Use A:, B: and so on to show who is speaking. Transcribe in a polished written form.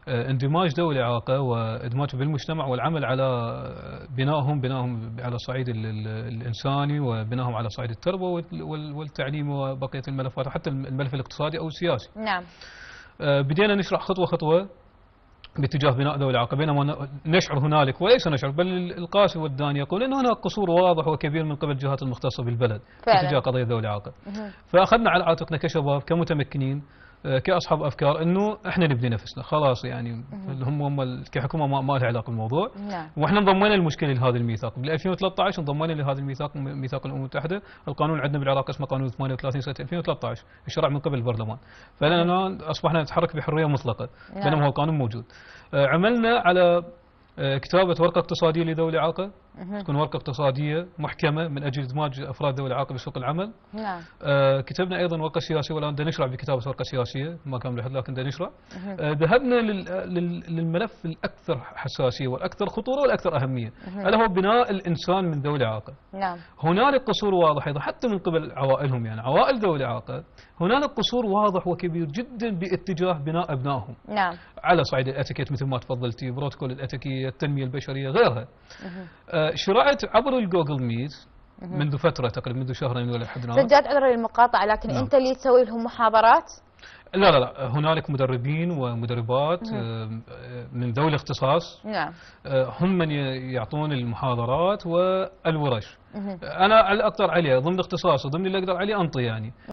A: اندماج ذوي الإعاقة وإدماجهم بالمجتمع والعمل على بنائهم على الصعيد الإنساني، وبنائهم على صعيد التربوة والتعليم وبقية الملفات، حتى الملف الاقتصادي أو السياسي.
B: نعم.
A: بدينا نشرح خطوة خطوة باتجاه بناء ذوي الإعاقة، بينما نشعر هنالك وليس نشعر بل القاسي والداني يقول أن هناك قصور واضح وكبير من قبل الجهات المختصة بالبلد باتجاه قضية ذوي الإعاقة. فأخذنا على عاتقنا كشباب كمتمكنين كأصحاب أفكار أنه إحنا نبني نفسنا خلاص، يعني هم كحكومة ما لها علاقة بالموضوع.
B: نعم.
A: وإحنا انضمينا المشكلة لهذا الميثاق بال 2013، انضمينا لهذا الميثاق، ميثاق الأمم المتحدة. القانون عندنا بالعراق اسمه قانون 38 سنة 2013، الشرع من قبل البرلمان. فلنا أصبحنا نتحرك بحرية مطلقة بينما هو القانون موجود. عملنا على كتابة ورقة اقتصادية لذوي الإعاقة، تكون ورقة اقتصادية محكمة من أجل إدماج أفراد ذوي الإعاقة بسوق العمل.
B: نعم.
A: كتبنا أيضا ورقة سياسية، والآن بدنا نشرع بكتابة ورقة سياسية، ما كان لحد لكن بدنا نشرع. ذهبنا للملف الأكثر حساسية والأكثر خطورة والأكثر أهمية، ألا هو بناء الإنسان من ذوي الإعاقة.
B: نعم.
A: هنالك قصور واضح أيضا حتى من قبل عوائلهم، يعني عوائل ذوي الإعاقة هنالك قصور واضح وكبير جدا باتجاه بناء أبنائهم.
B: نعم.
A: على صعيد الاتيكيت مثل ما تفضلتي، بروتوكول الاتيكية، التنمية البشرية، غيرها. شرعت عبر الجوجل ميت منذ فترة تقريبا منذ شهرين ولا لحد الآن.
B: سجاد عذرا للمقاطعة، لكن
A: نعم.
B: أنت اللي تسوي لهم محاضرات؟
A: لا هنالك مدربين ومدربات من ذوي الاختصاص.
B: نعم.
A: هم من يعطون المحاضرات والورش. أنا على أقدر عليه ضمن اختصاصي ضمن اللي أقدر عليه أنطي يعني.